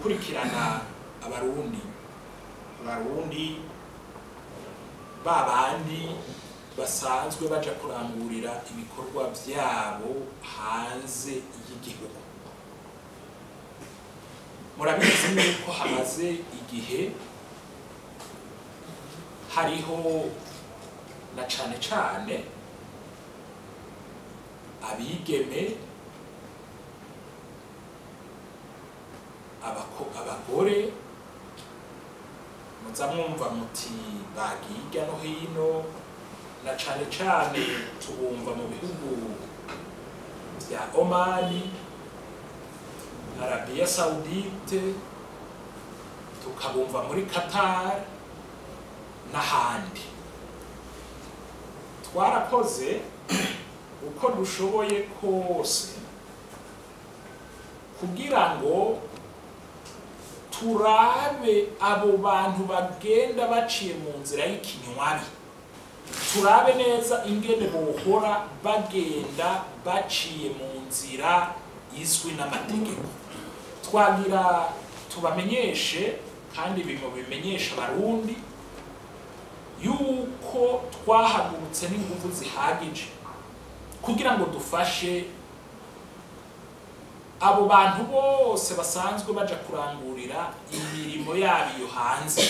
gukurikirana abarundi babandi basanzwe baja kurangurira ibikorwa vyabo hanze y'igihugu. Murabizi yuko hamaze igihe hariho na cane abigeme abagore muza mwumva muti bagiye hirya no hino, na cane tubumva mu bihugu vya Omani, Arabia Saudite, tukabumva muri Qatar n'ahandi. Twarakoze uko dushoboye kose kugira ngo turabe abo bantu bagenda baciye mu nzira y'ikinywabi, turabe neza ingene bohora bagenda baciye mu nzira izwi n'amategeko. Twagira tubamenyeshe kandi bimenyesha abarundi yuko twahagurutse n'ingufu zihagije kugira ngo dufashe abo bantu bose basanzwe baja kurangurira imirimo yabo hanze.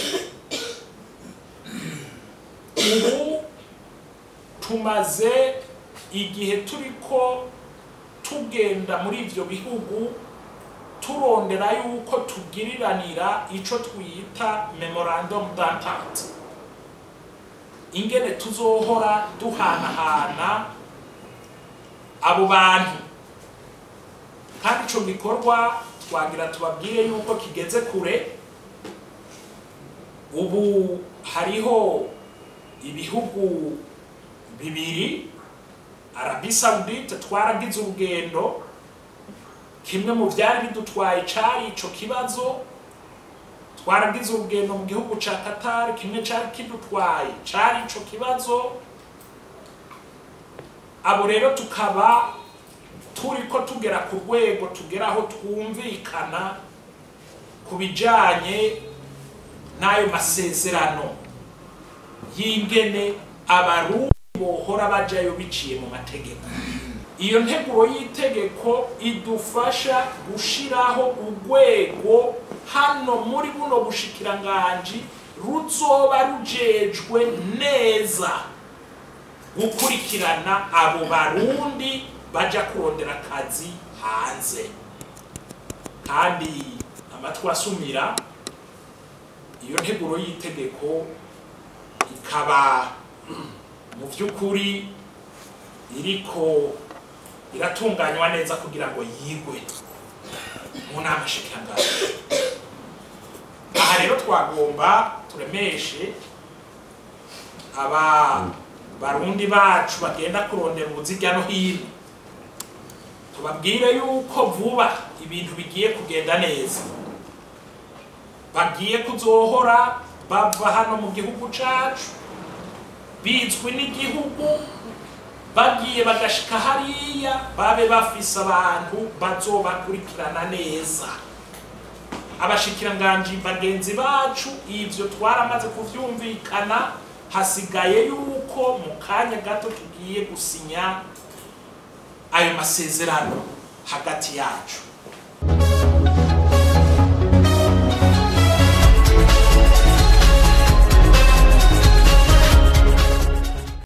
Ubu tumaze igihe turiko tugenda muri ivyo bihugu turondera yuko tugiriranira ico twita memorandum d'entente, ingene tuzohora duhanahana abo bantu. Kandi ico gikorwa twagira tubabwire yuko kigeze kure. Ubu hariho ibihugu bibiri, Arabia Saudite twaragize urugendo, kimwe mu vyari bidutwaye cari ico kibazo. Twaragize urugendo mu gihugu ca Qatar, kimwe cari kidutwaye cari ico kibazo. Abo rero tukaba turiko tugera ku rwego tugeraho twumvikana ku bijanye n'ayo masezerano y'ingene abarundi bohora bajayo biciye mu mategeko. Iyo nteguro y'itegeko idufasha gushiraho urwego hano muri buno bushikiranganji ruzoba rujejwe neza gukurikirana abo barundi baja kurondera akazi hanze. Kandi amatwi asumira, iyo nteguro y'itegeko ikaba mu vy'ukuri iriko iratunganywa neza kugira ngo yigwe mu nama shikiranganji. Aha rero twagomba turemeshe aba barundi bacu bagenda kurondera ubuzi hirya no hino, tubabwire yuko vuba ibintu bigiye kugenda neza, bagiye kuzohora bava hano mu gihugu cacu bizwi n'igihugu, bagiye bagashika hariya babe bafise abantu bazobakurikirana neza. Abashikiranganji bagenzi bacu ivyo twaramaze kuvyumvikana, hasigaye yuko mu kanya gato tugiye gusinya ayo masezerano hagati yacu.